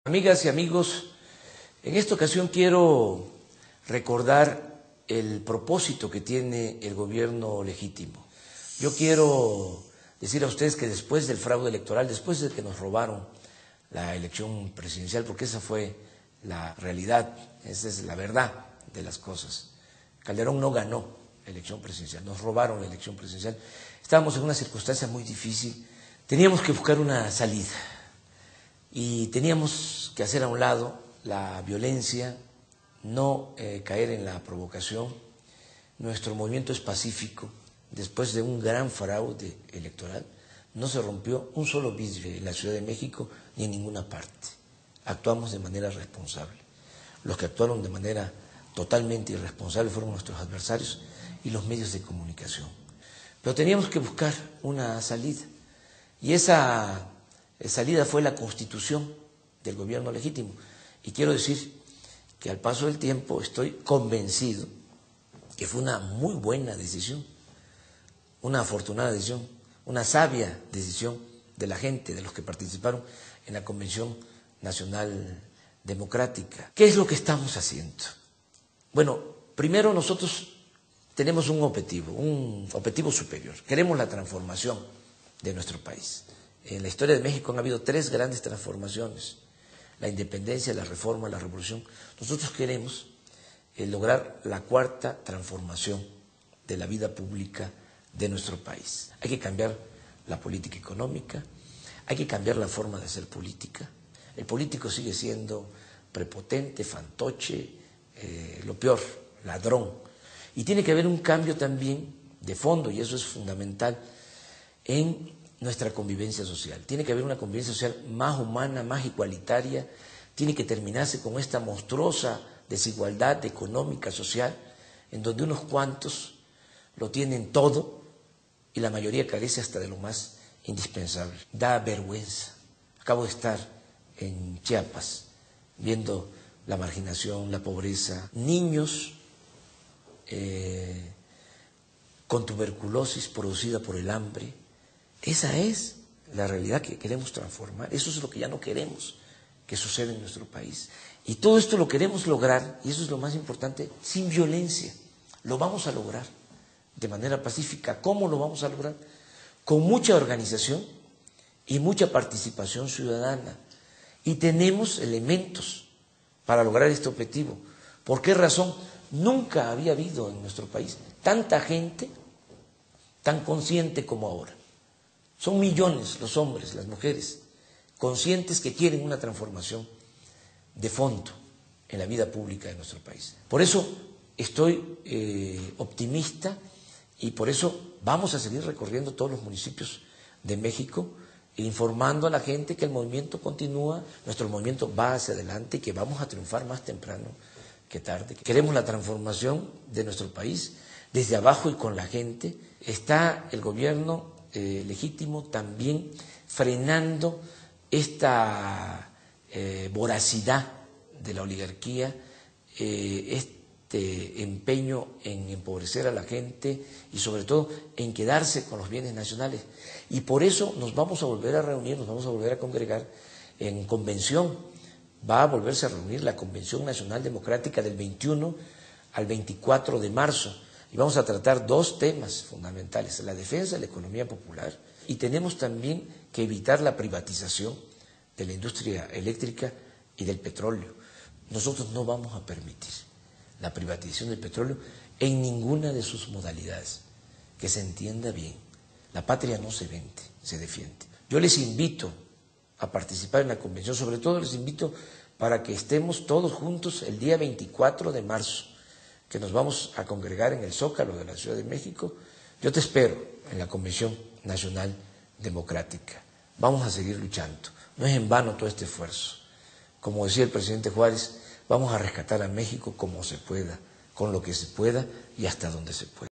Amigas y amigos, en esta ocasión quiero recordar el propósito que tiene el gobierno legítimo. Yo quiero decir a ustedes que después del fraude electoral, después de que nos robaron la elección presidencial, porque esa fue la realidad, esa es la verdad de las cosas. Calderón no ganó la elección presidencial, nos robaron la elección presidencial. Estábamos en una circunstancia muy difícil, teníamos que buscar una salida. Y teníamos que hacer a un lado la violencia, no caer en la provocación. Nuestro movimiento es pacífico. Después de un gran fraude electoral, no se rompió un solo vidrio en la Ciudad de México ni en ninguna parte. Actuamos de manera responsable. Los que actuaron de manera totalmente irresponsable fueron nuestros adversarios y los medios de comunicación. Pero teníamos que buscar una salida. Y esa salida fue la constitución del gobierno legítimo. Y quiero decir que al paso del tiempo estoy convencido que fue una muy buena decisión, una afortunada decisión, una sabia decisión de la gente, de los que participaron en la Convención Nacional Democrática. ¿Qué es lo que estamos haciendo? Bueno, primero nosotros tenemos un objetivo superior. Queremos la transformación de nuestro país. En la historia de México han habido 3 grandes transformaciones: la independencia, la reforma, la revolución. Nosotros queremos lograr la 4ª transformación de la vida pública de nuestro país. Hay que cambiar la política económica, hay que cambiar la forma de hacer política. El político sigue siendo prepotente, fantoche, lo peor, ladrón. Y tiene que haber un cambio también de fondo, y eso es fundamental, en nuestra convivencia social. Tiene que haber una convivencia social más humana, más igualitaria. Tiene que terminarse con esta monstruosa desigualdad económica, social, en donde unos cuantos lo tienen todo y la mayoría carece hasta de lo más indispensable. Da vergüenza. Acabo de estar en Chiapas viendo la marginación, la pobreza, niños con tuberculosis producida por el hambre. Esa es la realidad que queremos transformar. Eso es lo que ya no queremos que suceda en nuestro país. Y todo esto lo queremos lograr, y eso es lo más importante, sin violencia. Lo vamos a lograr de manera pacífica. ¿Cómo lo vamos a lograr? Con mucha organización y mucha participación ciudadana. Y tenemos elementos para lograr este objetivo. ¿Por qué razón? Nunca había habido en nuestro país tanta gente tan consciente como ahora. Son millones los hombres, las mujeres, conscientes que quieren una transformación de fondo en la vida pública de nuestro país. Por eso estoy optimista y por eso vamos a seguir recorriendo todos los municipios de México, informando a la gente que el movimiento continúa, nuestro movimiento va hacia adelante y que vamos a triunfar más temprano que tarde. Queremos la transformación de nuestro país desde abajo y con la gente. Está el gobierno legítimo también frenando esta voracidad de la oligarquía, este empeño en empobrecer a la gente y sobre todo en quedarse con los bienes nacionales. Y por eso nos vamos a volver a reunir, nos vamos a volver a congregar en convención. Va a volverse a reunir la Convención Nacional Democrática del 21 al 24 de marzo. Y vamos a tratar 2 temas fundamentales: la defensa de la economía popular, y tenemos también que evitar la privatización de la industria eléctrica y del petróleo. Nosotros no vamos a permitir la privatización del petróleo en ninguna de sus modalidades. Que se entienda bien, la patria no se vende, se defiende. Yo les invito a participar en la convención, sobre todo les invito para que estemos todos juntos el día 24 de marzo, que nos vamos a congregar en el Zócalo de la Ciudad de México. Yo te espero en la Convención Nacional Democrática. Vamos a seguir luchando. No es en vano todo este esfuerzo. Como decía el presidente Juárez, vamos a rescatar a México como se pueda, con lo que se pueda y hasta donde se pueda.